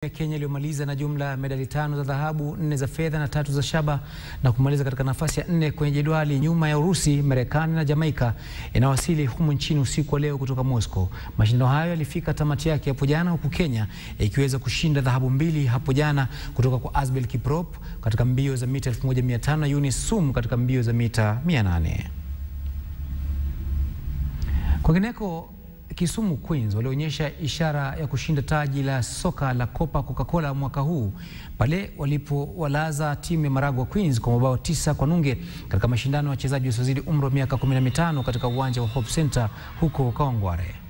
Kenya iliyomaliza na jumla ya medali 5 za dhahabu, 4 za fedha na 3 za shaba na kumaliza katika nafasi ya 4 kwenye jedwali nyuma ya Urusi, Marekani na Jamaika inawasili humu nchini usiku wa leo kutoka Moscow. Mashindano hayo yalifika tamati yake hapo jana, huku Kenya ikiweza kushinda dhahabu 2 hapo jana kutoka kwa Asbel Kiprop katika mbio za mita 1500 na Eunice Sum katika mbio za mita 800. Kwingineko, Kisumu Queens walionyesha ishara ya kushinda taji la soka la Copa Coca Cola mwaka huu pale walipowalaza timu ya Maragua Queens kwa mabao 9-0 katika mashindano ya wachezaji wasiozidi umri wa miaka 15 katika uwanja wa Hope Center huko Kawangware.